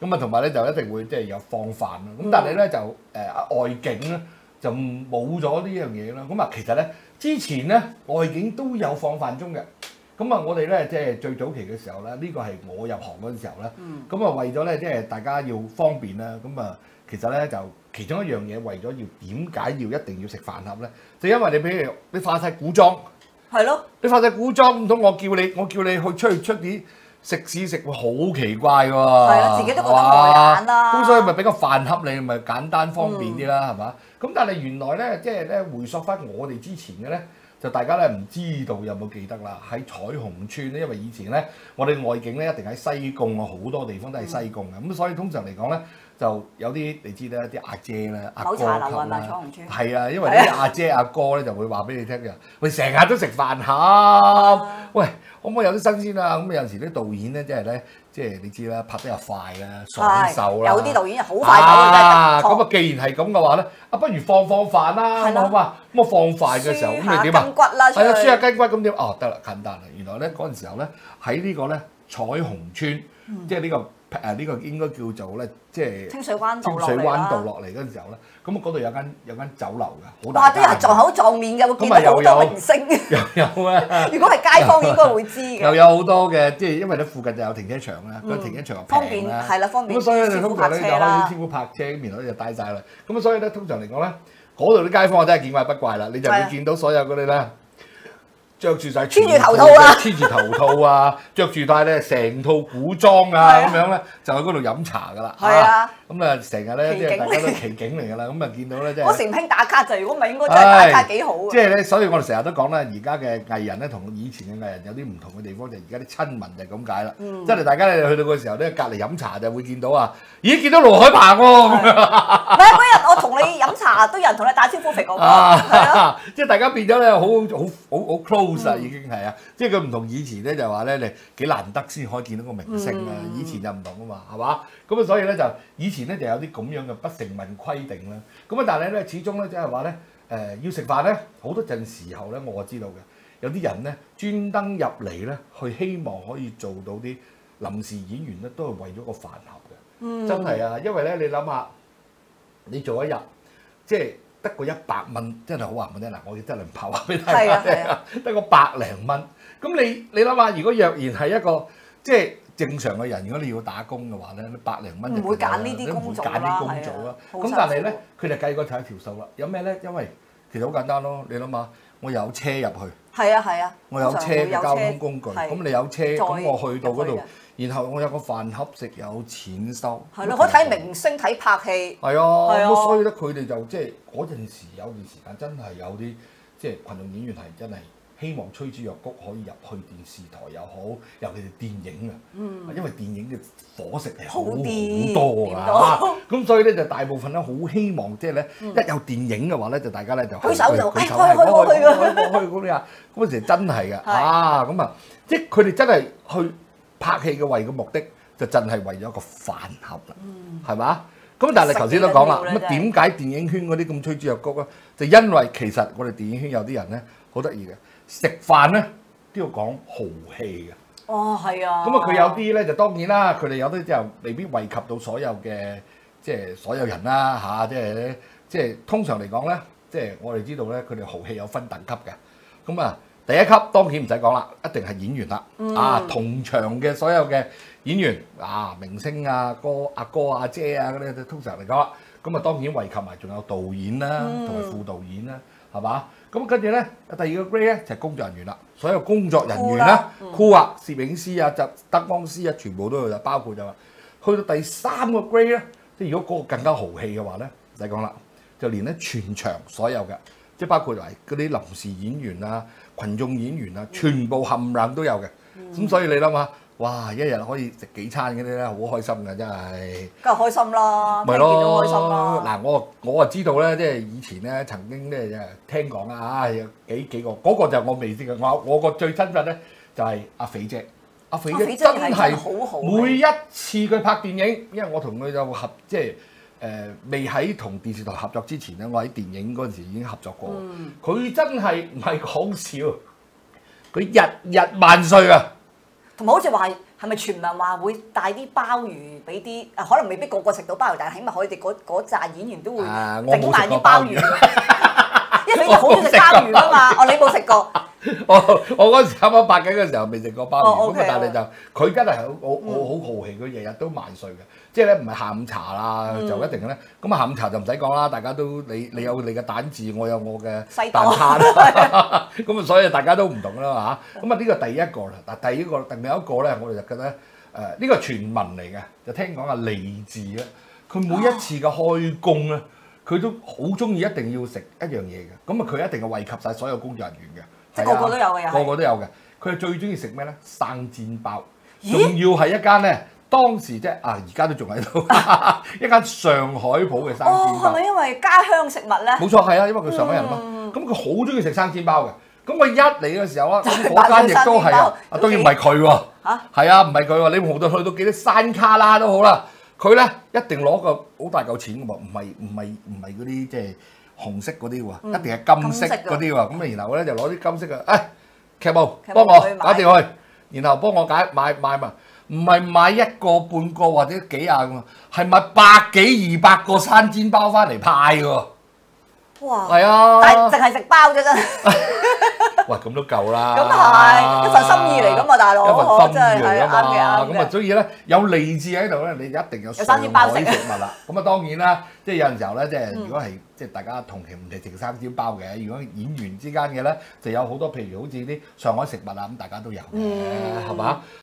咁啊同埋咧就一定會即係有放飯啦。咁但係咧就外景咧就冇咗呢樣嘢啦。咁啊其實咧之前咧外景都有放飯鐘嘅。咁啊我哋咧即係最早期嘅時候咧，呢個係我入行嗰陣時候咧。咁啊為咗咧即係大家要方便啦，咁啊其實咧就其中一樣嘢為咗要點解要一定要食飯盒咧？就因為你譬如你化晒古裝。係咯，你化晒古裝唔通我叫你去出啲食肆食會好奇怪喎。係啊，自己都覺得礙眼啦。 咁所以咪俾個飯盒你，咪簡單方便啲啦，係嘛？咁但係原來咧，即係咧回溯翻我哋之前嘅咧，就大家咧唔知道有冇記得啦。喺彩虹村咧，因為以前咧我哋外景咧一定喺西貢啊，好多地方都係西貢嘅，咁所以通常嚟講咧。就有啲你知咧，啲阿姐咧、阿哥級啦，係啊，因為啲阿姐阿哥咧就會話俾你聽嘅，喂成日都食飯盒，喂可唔可以有啲新鮮啊？咁有陣時啲導演咧，即係咧，即係你知啦，拍得又快啦，爽手啦， 有啲導演又好快手咁啊，既然係咁嘅話咧，不如放飯啦，好嘛？咁我放飯嘅時候，咁你點啊？ 筋骨啦， 係啊，輸下筋骨咁點？哦，得啦，簡單啦。原來咧嗰陣時候咧，喺呢個咧彩虹村，即係呢個。呢個應該叫做咧，即係清水灣道落嚟嗰陣時候咧，咁啊嗰度有間酒樓嘅，好大。哇！啲人撞口撞面嘅，會見到好多明星。又有啊！如果係街坊應該會知嘅。又有好多嘅，即係因為咧附近就有停車場啦，個停車場又平啦，係啦，方便。咁所以咧通常咧就可以師傅泊車，咁然後咧就帶晒啦。咁所以咧通常嚟講咧，嗰度啲街坊我真係見怪不怪啦，你就會見到所有嗰啲咧。着住晒黐住頭套啊，黐住頭套啊，着住帶咧成套古裝啊咁樣咧，就喺嗰度飲茶噶啦。係啊，咁啊成日咧即係大家都奇景嚟㗎啦。咁啊見到咧即係嗰時唔興打卡就，如果唔係應該真係打卡幾好。即係咧，所以我哋成日都講咧，而家嘅藝人咧同以前嘅藝人有啲唔同嘅地方，就而家啲親民就咁解啦。即係大家咧去到嗰時候咧，隔離飲茶就會見到啊，咦見到盧海鵬喎咁樣。係嗰日我同你飲茶都有人同你打招呼食我。係啊，即係大家變咗咧好 close。已經係啊，即係佢唔同以前咧，就話咧你幾難得先可以見到個明星啊！以前就唔同啊嘛，係嘛？咁啊，所以咧就以前咧就有啲咁樣嘅不成文規定啦。咁啊，但係咧始終咧即係話咧要食飯咧，好多陣時候咧我知道嘅，有啲人咧專登入嚟咧，去希望可以做到啲臨時演員咧，都係為咗個飯盒嘅。真係啊，因為咧你諗下，你做一日即係。得個100蚊，真係好話唔聽嗱，我真係唔怕話俾大家聽，得個100零蚊。咁你諗下，如果若然係一個即係正常嘅人，如果你要打工嘅話咧，你100零蚊就唔會揀呢啲工作啦。咁但係咧，佢哋計過睇一條數啦。有咩咧？因為其實好簡單咯。你諗下，我有車入去，係啊，我有車嘅交通工具。咁你有車，咁我去到嗰度。然後我有個飯盒食，有錢收。係咯，可以睇明星睇拍戲。係啊，咁所以咧，佢哋就即係嗰陣時有段時間真係有啲即係群眾演員係真係希望趨之若鶩可以入去電視台又好，尤其是電影啊。因為電影嘅伙食係好多啊。咁所以咧就大部分咧好希望即係咧一有電影嘅話咧，就大家咧就舉手就去嗰啲啊。嗰陣時真係嘅咁啊，即係佢哋真係去。拍戲嘅為嘅目的就真係為咗個飯盒啦，係嘛？咁但係頭先都講啦，咁點解電影圈嗰啲咁趨之若鶩啊？就因為其實我哋電影圈有啲人咧好得意嘅，食飯咧都要講豪氣嘅。哦，係啊。咁啊，佢有啲咧就當然啦，佢哋有啲就未必惠及到所有嘅即係所有人啦嚇，即係通常嚟講咧，即係我哋知道咧，佢哋豪氣有分等級嘅，咁啊。第一級當然唔使講啦，一定係演員啦。同場嘅所有嘅演員明星啊、阿哥阿姐啊嗰啲，通常嚟講，咁啊當然惠及埋仲有導演啦，同埋副導演啦，係嘛？咁跟住咧，第二個 grade 咧就係工作人員啦。所有工作人員啦，crew 啊、攝影師啊、就燈光師啊，全部都有，包括就話去到第三個 grade 咧，即係如果嗰個更加豪氣嘅話咧，唔使講啦，就連咧全場所有嘅，即係包括埋嗰啲臨時演員啊。群眾演員啊，全部冚唪唥都有嘅，咁所以你諗下，哇！一日可以食幾餐嗰啲咧，好開心㗎，真係。梗係開心啦，咪咯，開心啦。嗱，我啊知道咧，即係以前咧曾經咧就聽講啊，有幾個，嗰個就我未知嘅。我個最親密咧就係阿肥姐，阿肥姐真係每一次佢拍電影，因為我同佢有合即係。未喺同電視台合作之前咧，我喺電影嗰陣時已經合作過。佢真係唔係講笑，佢日日萬歲啊！ 同埋好似話係咪傳聞話會帶啲鮑魚俾啲可能未必個個食到鮑魚，但係起碼佢哋嗰扎演員都會整埋啲鮑魚，因為佢哋好中意食鮑魚㗎嘛。哦，你冇食過？ 我嗰時啱啱拍緊嘅時候未食過鮑魚，咁啊但係就佢真係好好奇，佢日日都萬歲嘅，即係咧唔係下午茶啦就一定嘅咧。咁啊下午茶就唔使講啦，大家都你有你嘅蛋治，我有我嘅蛋撻啦，咁啊所以大家都唔同啦嚇。咁啊呢個第一個啦，但第二個另一個咧，我哋就覺得呢個傳聞嚟嘅，就聽講阿利治咧，佢每一次嘅開工咧，佢都好中意一定要食一樣嘢嘅，咁啊佢一定係惠及晒所有工作人員嘅。 即係個個都有嘅， 個個都有嘅。佢係最中意食咩咧？生煎包，仲要係一間咧，當時即係而家都仲喺度，一間上海鋪嘅生煎包。 係咪因為家鄉食物咧？ 冇錯，係啊，因為佢上海人嘛。咁佢好中意食生煎包嘅。咁佢一嚟嘅時候啊，嗰間亦都係啊，當然唔係佢喎。係啊，唔係佢喎。你無論去到幾多山卡拉都好啦，佢咧一定攞個好大嚿錢嘅喎，唔係嗰啲即係。紅色嗰啲喎，一定係金色嗰啲喎，咁然後咧就攞啲金色嘅，劇務幫我搞掂佢，然後幫我買嘛，唔係買一個半個或者幾廿個，係買百幾200個生煎包翻嚟派喎。 哇！ 係啊， 但係淨係食包啫真係。 喂，咁都夠啦。 咁係一份心意嚟㗎嘛，大佬。 一份心意嚟㗎嘛。 啱咁啊，所以咧有利治喺度咧，你一定有上海食物啦。咁啊，當然啦，即係有陣時候咧，即係如果係即係大家同期唔係食生煎包嘅，如果演員之間嘅咧，就有好多譬如好似啲上海食物啊，咁大家都有嘅，係嘛？